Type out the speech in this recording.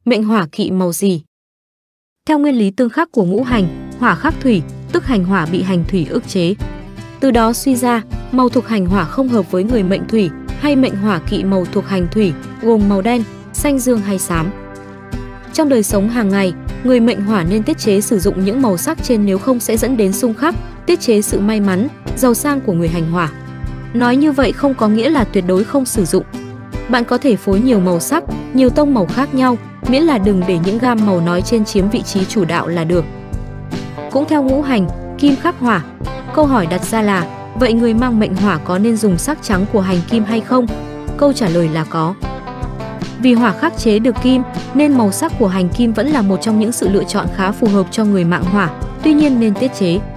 Mệnh hỏa kỵ màu gì? Theo nguyên lý tương khắc của ngũ hành, hỏa khắc thủy, tức hành hỏa bị hành thủy ức chế. Từ đó suy ra, màu thuộc hành hỏa không hợp với người mệnh thủy hay mệnh hỏa kỵ màu thuộc hành thủy, gồm màu đen, xanh dương hay xám. Trong đời sống hàng ngày, người mệnh hỏa nên tiết chế sử dụng những màu sắc trên, nếu không sẽ dẫn đến xung khắc, tiết chế sự may mắn, giàu sang của người hành hỏa. Nói như vậy không có nghĩa là tuyệt đối không sử dụng. Bạn có thể phối nhiều màu sắc, nhiều tông màu khác nhau, miễn là đừng để những gam màu nói trên chiếm vị trí chủ đạo là được. Cũng theo ngũ hành, kim khắc hỏa. Câu hỏi đặt ra là, vậy người mang mệnh hỏa có nên dùng sắc trắng của hành kim hay không? Câu trả lời là có. Vì hỏa khắc chế được kim, nên màu sắc của hành kim vẫn là một trong những sự lựa chọn khá phù hợp cho người mạng hỏa, tuy nhiên nên tiết chế.